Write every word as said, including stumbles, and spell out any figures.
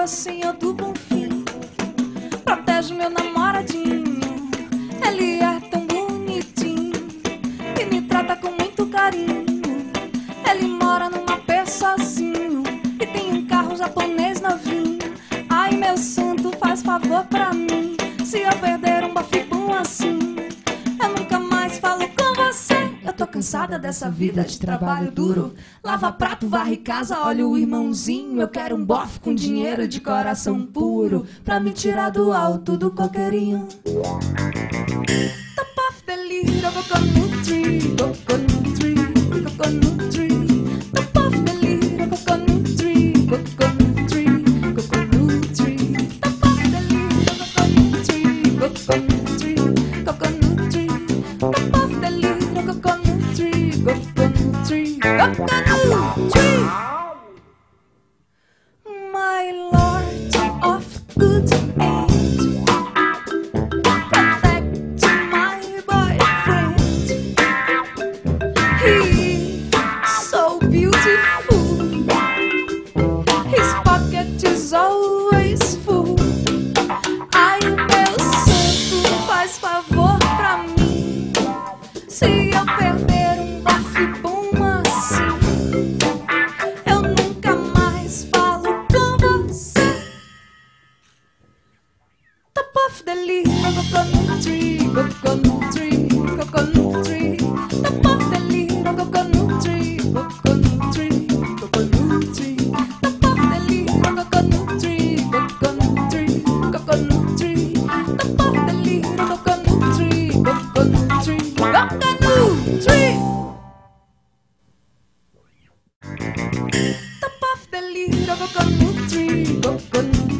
mocinho do bom fim. Protege meu namoradinho, ele é tão bonitinho e me trata com muito carinho. Ele mora num apê sozinho e tem um carro japonês novinho. Ai, meu santo, faz favor pra mim. Se eu perder um bafibum assim, eu nunca mais falo com você. Eu tô cansada dessa vida de trabalho duro. Lava prato, varre casa, olha o irmãozinho. Eu quero um bofe com dinheiro de coração puro pra me tirar do alto do coqueirinho. Top of the little coconut tree, coconut tree, coconut tree. Top of the little coconut tree, coconut tree, coconut tree. Top of the little coconut tree, coconut tree, coconut tree. Top of the little coconut tree, coconut tree, coconut tree. My lord of good age, protect my boyfriend. He's so beautiful, his pocket is always full. Ai, meu santo, faz favor pra mim. Se eu perder um bafibum assim, eu nunca mais falo com você. Top of the little coconut tree, coconut tree, coconut tree. Top of the little coconut tree, coconut tree, coconut tree. Top of the little coconut tree, coconut tree, coconut tree. Top of the little coconut tree, coconut tree, coconut tree. Top of the little coconut tree, coconut